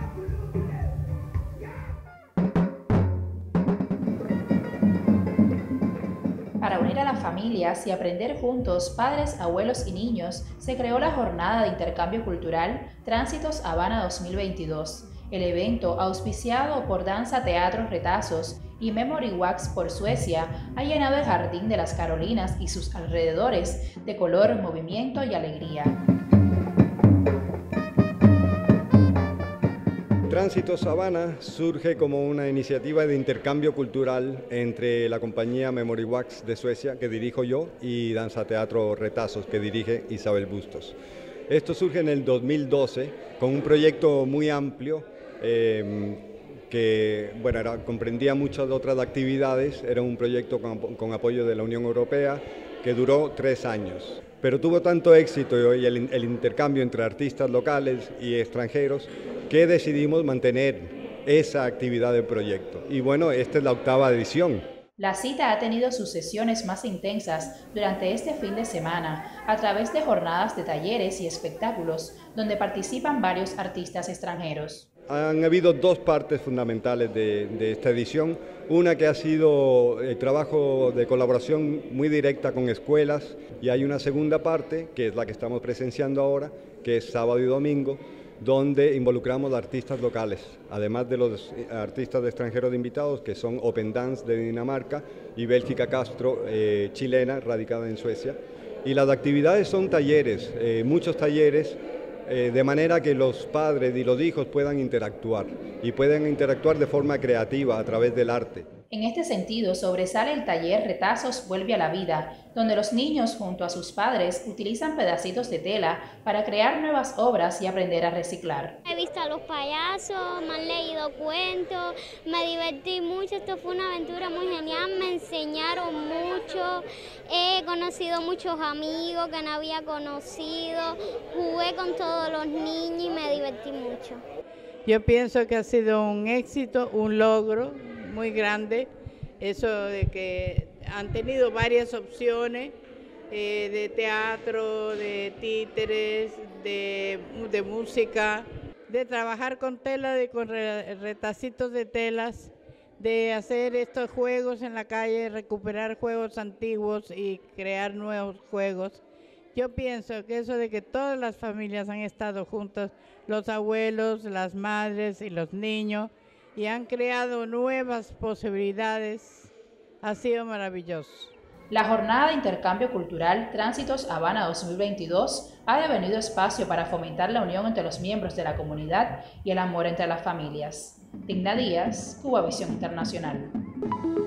Para unir a las familias y aprender juntos, padres, abuelos y niños, se creó la Jornada de Intercambio Cultural Tránsitos Habana 2022. El evento, auspiciado por Danza Teatro Retazos y Memory Wax por Suecia, ha llenado el Jardín de las Carolinas y sus alrededores de color, movimiento y alegría. Tránsitos Habana surge como una iniciativa de intercambio cultural entre la compañía Memory Wax de Suecia, que dirijo yo, y Danza Teatro Retazos, que dirige Isabel Bustos. Esto surge en el 2012 con un proyecto muy amplio que comprendía muchas otras actividades. Era un proyecto con apoyo de la Unión Europea que duró 3 años. Pero tuvo tanto éxito y el intercambio entre artistas locales y extranjeros que decidimos mantener esa actividad del proyecto. Y bueno, esta es la 8ª edición. La cita ha tenido sus sesiones más intensas durante este fin de semana a través de jornadas de talleres y espectáculos donde participan varios artistas extranjeros. Han habido 2 partes fundamentales de esta edición. Una que ha sido el trabajo de colaboración muy directa con escuelas, y hay una segunda parte, que es la que estamos presenciando ahora, que es sábado y domingo, donde involucramos a artistas locales, además de los artistas extranjeros invitados, que son Open Dance de Dinamarca y Bélgica Castro, chilena, radicada en Suecia. Y las actividades son talleres, muchos talleres, de manera que los padres y los hijos puedan interactuar, y pueden interactuar de forma creativa a través del arte. En este sentido, sobresale el taller Retazos Vuelve a la Vida, donde los niños junto a sus padres utilizan pedacitos de tela para crear nuevas obras y aprender a reciclar. He visto a los payasos, me han leído cuentos, me divertí mucho, esto fue una aventura muy genial, me enseñaron mucho, he conocido muchos amigos que no había conocido, jugué con todos los niños y me divertí mucho. Yo pienso que ha sido un éxito, un logro muy grande, eso de que han tenido varias opciones de teatro, de títeres, de música, de trabajar con tela, con retacitos de telas, de hacer estos juegos en la calle, recuperar juegos antiguos y crear nuevos juegos. Yo pienso que eso de que todas las familias han estado juntas, los abuelos, las madres y los niños, y han creado nuevas posibilidades, ha sido maravilloso. La Jornada de Intercambio Cultural Tránsitos Habana 2022 ha devenido espacio para fomentar la unión entre los miembros de la comunidad y el amor entre las familias. Digna Díaz, Cubavisión Internacional.